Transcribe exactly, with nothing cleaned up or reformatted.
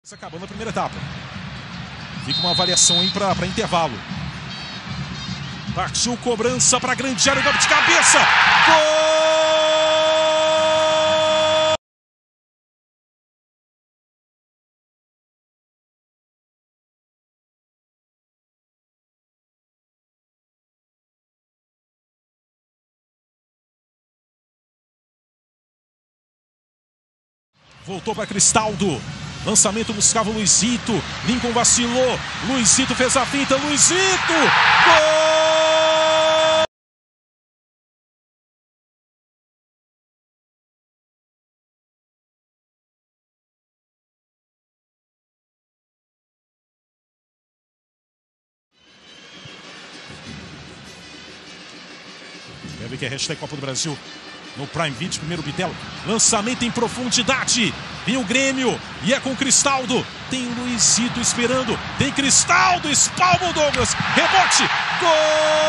Acabando a primeira etapa. Fica uma avaliação aí para intervalo. Partiu cobrança para grande área, golpe de cabeça. Gol! Voltou para Cristaldo. Lançamento buscava o Luizito. Lincoln vacilou. Luizito fez a finta. Luizito! Gol! Deve que é hashtag Copa do Brasil no Prime Video. Primeiro Bitelo. Lançamento em profundidade. Vem o Grêmio e é com Cristaldo. Tem o Luizito esperando. Tem Cristaldo. Espalma o Douglas. Rebote. Gol!